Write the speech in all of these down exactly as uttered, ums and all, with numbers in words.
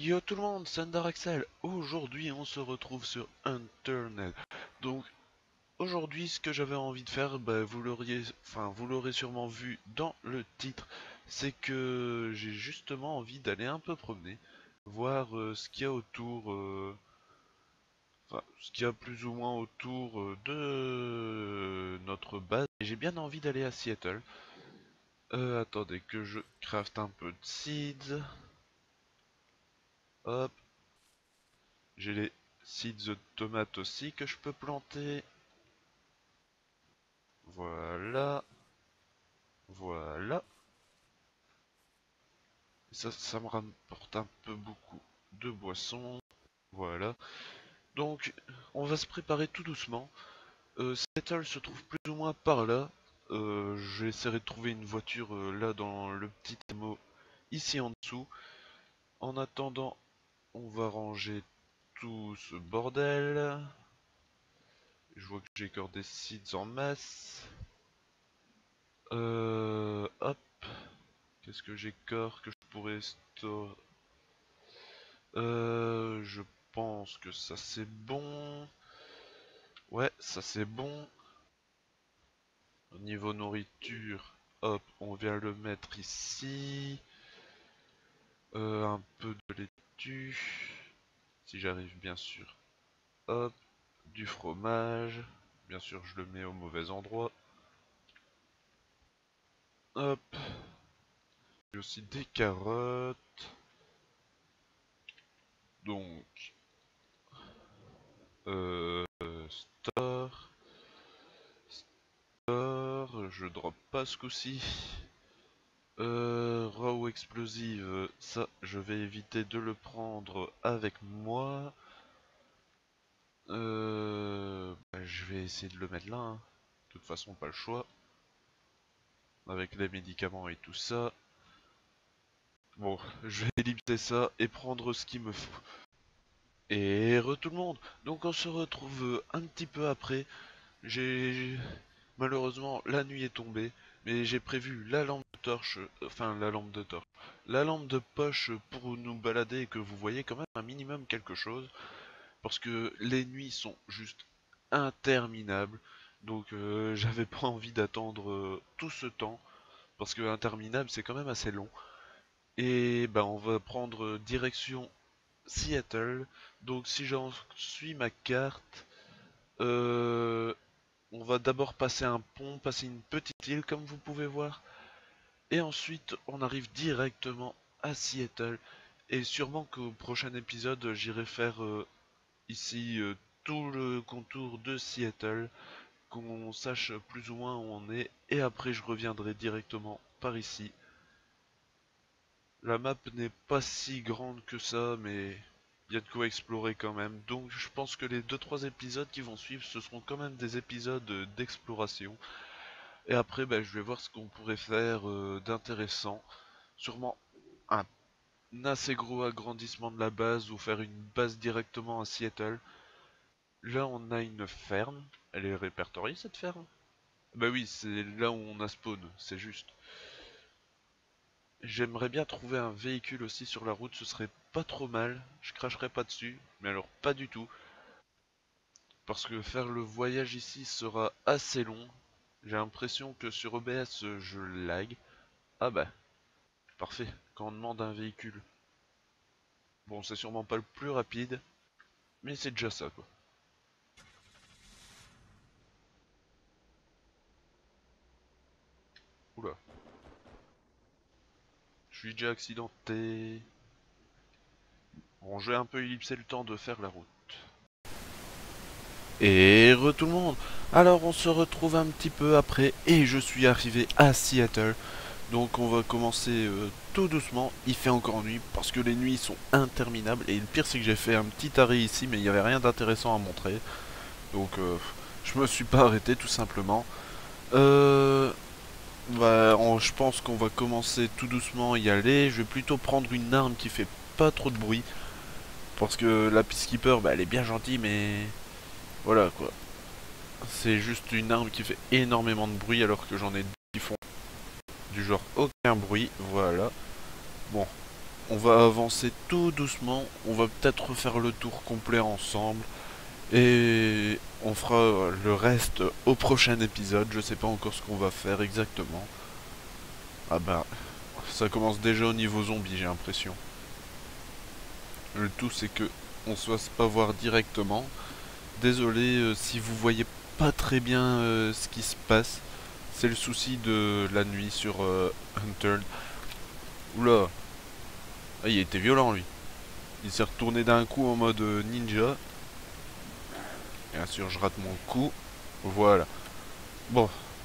Yo tout le monde, c'est Andaraxel. Aujourd'hui on se retrouve sur Internet. Donc aujourd'hui ce que j'avais envie de faire, bah, vous l'auriez enfin vous l'aurez sûrement vu dans le titre, c'est que j'ai justement envie d'aller un peu promener, voir euh, ce qu'il y a autour, euh, enfin ce qu'il y a plus ou moins autour euh, de notre base. Et j'ai bien envie d'aller à Seattle. Euh, attendez que je craft un peu de seeds. Hop. J'ai les seeds de tomates aussi que je peux planter. Voilà. Voilà. Et ça, ça me rapporte un peu beaucoup de boissons. Voilà. Donc, on va se préparer tout doucement. Euh, Seattle se trouve plus ou moins par là. Euh, J'essaierai de trouver une voiture euh, là dans le petit émo ici en dessous. En attendant, on va ranger tout ce bordel. Je vois que j'ai encore des seeds en masse. Euh, hop. Qu'est-ce que j'ai corps que je pourrais store? Euh, je pense que ça c'est bon. Ouais, ça c'est bon. Au niveau nourriture, hop, on vient le mettre ici. Euh, un peu de laitue. Si j'arrive bien sûr. Hop, du fromage. Bien sûr, je le mets au mauvais endroit. Hop. J'ai aussi des carottes. Donc, euh, store. Store, je drop pas ce coup-ci. Euh, raw explosive, ça je vais éviter de le prendre avec moi. Euh, bah, je vais essayer de le mettre là, hein. De toute façon pas le choix. Avec les médicaments et tout ça. Bon, je vais ellipser ça et prendre ce qu'il me faut. Et re tout le monde. Donc on se retrouve un petit peu après. J'ai Malheureusement la nuit est tombée, mais j'ai prévu la lampe de torche, enfin la lampe de torche, la lampe de poche pour nous balader et que vous voyez quand même un minimum quelque chose, parce que les nuits sont juste interminables. Donc euh, j'avais pas envie d'attendre euh, tout ce temps, parce que interminable c'est quand même assez long. Et ben on va prendre direction Seattle. Donc si j'en suis ma carte, euh, on va d'abord passer un pont, passer une petite île comme vous pouvez voir. Et ensuite on arrive directement à Seattle. Et sûrement qu'au prochain épisode j'irai faire euh, ici euh, tout le contour de Seattle. Qu'on sache plus ou moins où on est. Et après je reviendrai directement par ici. La map n'est pas si grande que ça, mais il y a de quoi explorer quand même. Donc je pense que les deux trois épisodes qui vont suivre, ce seront quand même des épisodes d'exploration. Et après, bah, je vais voir ce qu'on pourrait faire euh, d'intéressant. Sûrement un assez gros agrandissement de la base ou faire une base directement à Seattle. Là, on a une ferme. Elle est répertoriée cette ferme? Bah oui, c'est là où on a spawn, c'est juste. J'aimerais bien trouver un véhicule aussi sur la route, ce serait pas trop mal. Je cracherais pas dessus, mais alors pas du tout. Parce que faire le voyage ici sera assez long. J'ai l'impression que sur O B S je lag. Ah bah, parfait, quand on demande un véhicule. Bon, c'est sûrement pas le plus rapide, mais c'est déjà ça quoi. Oula, je suis déjà accidenté. Bon, je vais un peu ellipser le temps de faire la route. Et re tout le monde. Alors on se retrouve un petit peu après et je suis arrivé à Seattle. Donc on va commencer euh, tout doucement. Il fait encore nuit parce que les nuits sont interminables. Et le pire c'est que j'ai fait un petit arrêt ici mais il n'y avait rien d'intéressant à montrer. Donc euh, je me suis pas arrêté tout simplement. Euh, bah, on- je pense qu'on va commencer tout doucement à y aller. Je vais plutôt prendre une arme qui fait pas trop de bruit. Parce que la Peacekeeper bah, elle est bien gentille mais voilà quoi. C'est juste une arme qui fait énormément de bruit alors que j'en ai deux qui font du genre aucun bruit. Voilà. Bon, on va avancer tout doucement. On va peut-être refaire le tour complet ensemble. Et on fera le reste au prochain épisode. Je sais pas encore ce qu'on va faire exactement. Ah bah, ça commence déjà au niveau zombie, j'ai l'impression. Le tout c'est que on se fasse pas voir directement. Désolé euh, si vous voyez pas très bien euh, ce qui se passe. C'est le souci de la nuit sur euh, Hunter. Oula. Ah, il était violent lui. Il s'est retourné d'un coup en mode euh, ninja. Bien sûr je rate mon coup. Voilà. Bon.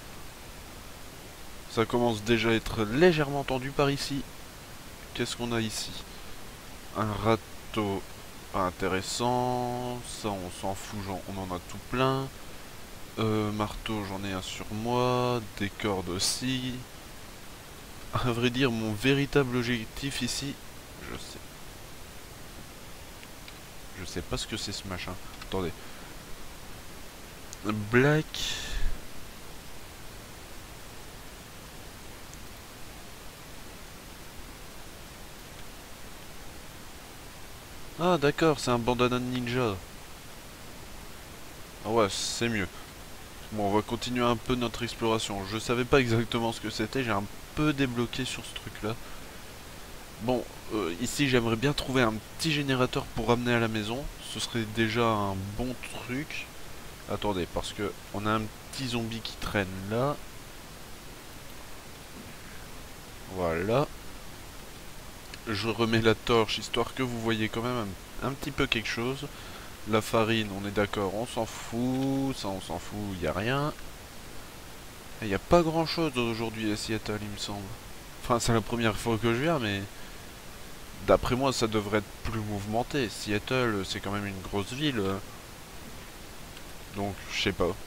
Ça commence déjà à être légèrement tendu par ici. Qu'est-ce qu'on a ici? Un râteau pas intéressant. Ça on s'en fout, on en a tout plein. Euh, marteau, j'en ai un sur moi. Des cordes aussi. À vrai dire, mon véritable objectif ici, je sais. Je sais pas ce que c'est ce machin. Attendez. Black. Ah d'accord, c'est un bandana de ninja. Ah ouais, c'est mieux. Bon, on va continuer un peu notre exploration. Je savais pas exactement ce que c'était, j'ai un peu débloqué sur ce truc-là. Bon, euh, ici j'aimerais bien trouver un petit générateur pour ramener à la maison. Ce serait déjà un bon truc. Attendez, parce que on a un petit zombie qui traîne là. Voilà. Je remets la torche, histoire que vous voyez quand même un, un petit peu quelque chose. La farine, on est d'accord, on s'en fout. Ça, on s'en fout, il n'y a rien. Il n'y a pas grand chose aujourd'hui à Seattle, il me semble. Enfin, c'est la première fois que je viens, mais... D'après moi, ça devrait être plus mouvementé. Seattle, c'est quand même une grosse ville. Donc, je sais pas. De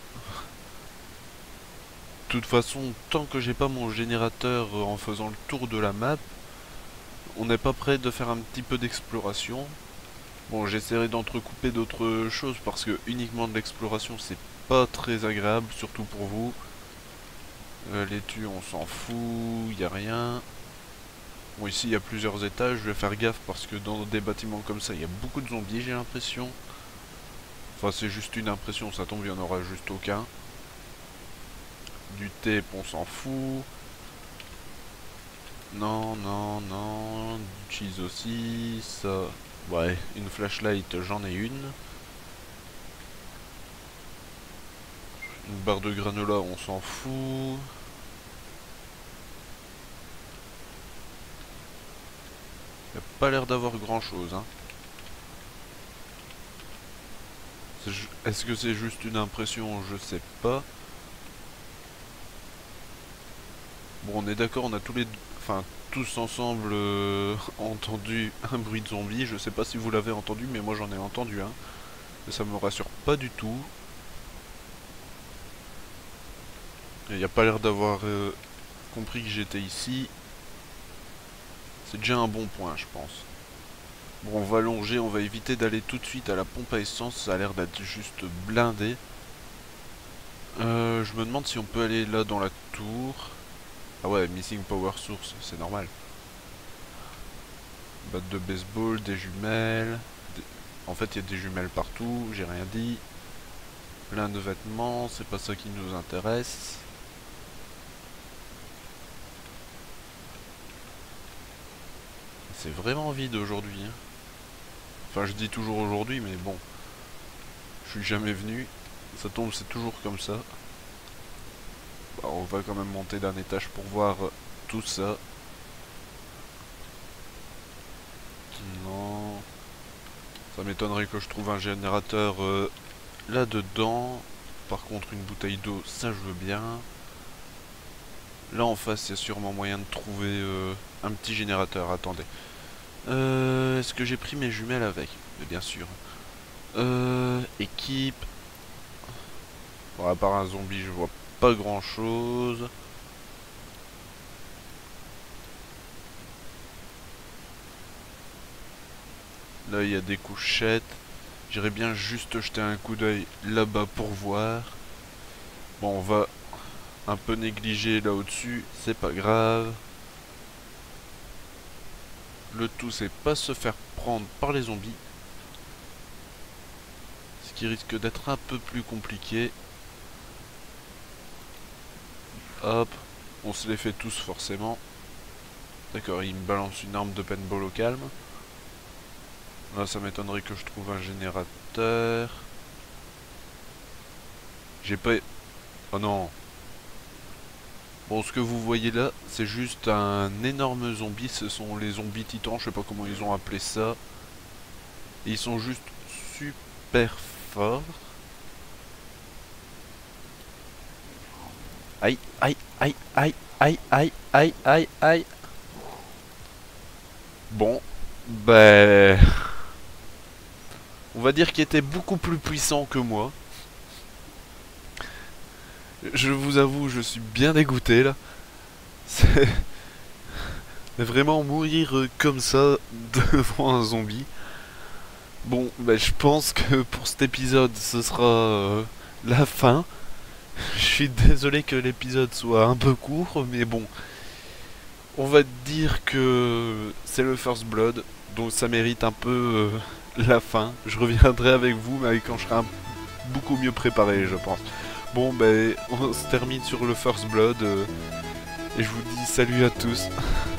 toute façon, tant que j'ai pas mon générateur en faisant le tour de la map, on n'est pas prêt de faire un petit peu d'exploration. Bon, j'essaierai d'entrecouper d'autres choses parce que uniquement de l'exploration, c'est pas très agréable, surtout pour vous. Euh, les tues, on s'en fout, il y a rien. Bon, ici, il y a plusieurs étages, je vais faire gaffe parce que dans des bâtiments comme ça, il y a beaucoup de zombies, j'ai l'impression. Enfin, c'est juste une impression, ça tombe, il n'y en aura juste aucun. Du tape, on s'en fout. Non, non, non. Du cheese aussi, ça... Ouais, une flashlight, j'en ai une. Une barre de granola, on s'en fout. Y a pas l'air d'avoir grand chose, hein. Est-ce que c'est juste une impression? Je sais pas. Bon, on est d'accord, on a tous les... Enfin, tous ensemble euh, entendu un bruit de zombie. Je sais pas si vous l'avez entendu, mais moi j'en ai entendu un. Et ça me rassure pas du tout. Il n'y a pas l'air d'avoir euh, compris que j'étais ici. C'est déjà un bon point, je pense. Bon, on va longer, on va éviter d'aller tout de suite à la pompe à essence. Ça a l'air d'être juste blindé. Euh, je me demande si on peut aller là dans la tour. Ah ouais, missing power source, c'est normal. Batte de baseball, des jumelles. Des... En fait, il y a des jumelles partout, j'ai rien dit. Plein de vêtements, c'est pas ça qui nous intéresse. C'est vraiment vide aujourd'hui. Hein. Enfin, je dis toujours aujourd'hui, mais bon. Je suis jamais venu. Ça tombe, c'est toujours comme ça. Bah, on va quand même monter d'un étage pour voir tout ça. Non. Ça m'étonnerait que je trouve un générateur euh, là-dedans. Par contre, une bouteille d'eau, ça je veux bien. Là en face, il y a sûrement moyen de trouver euh, un petit générateur. Attendez. Euh, Est-ce que j'ai pris mes jumelles avec? Mais bien sûr. Euh, équipe. Bon, à part un zombie, je vois pas grand chose. Là, il y a des couchettes. J'irais bien juste jeter un coup d'œil là-bas pour voir. Bon, on va un peu négliger là au-dessus. C'est pas grave. Le tout, c'est pas se faire prendre par les zombies. Ce qui risque d'être un peu plus compliqué. Hop, on se les fait tous forcément. D'accord, il me balance une arme de paintball au calme. Là, ça m'étonnerait que je trouve un générateur. J'ai pas... Oh non. Bon, ce que vous voyez là, c'est juste un énorme zombie. Ce sont les zombies titans, je sais pas comment ils ont appelé ça. Et ils sont juste super forts. Aïe, aïe, aïe, aïe, aïe, aïe, aïe, aïe, aïe. Bon, ben... on va dire qu'il était beaucoup plus puissant que moi. Je vous avoue, je suis bien dégoûté là. C'est... vraiment mourir comme ça devant un zombie. Bon, ben je pense que pour cet épisode, ce sera euh, la fin. Je suis désolé que l'épisode soit un peu court, mais bon. On va dire que c'est le First Blood, donc ça mérite un peu euh, la fin. Je reviendrai avec vous, mais quand je serai un- beaucoup mieux préparé, je pense. Bon, ben, on se termine sur le First Blood, euh, et je vous dis salut à tous.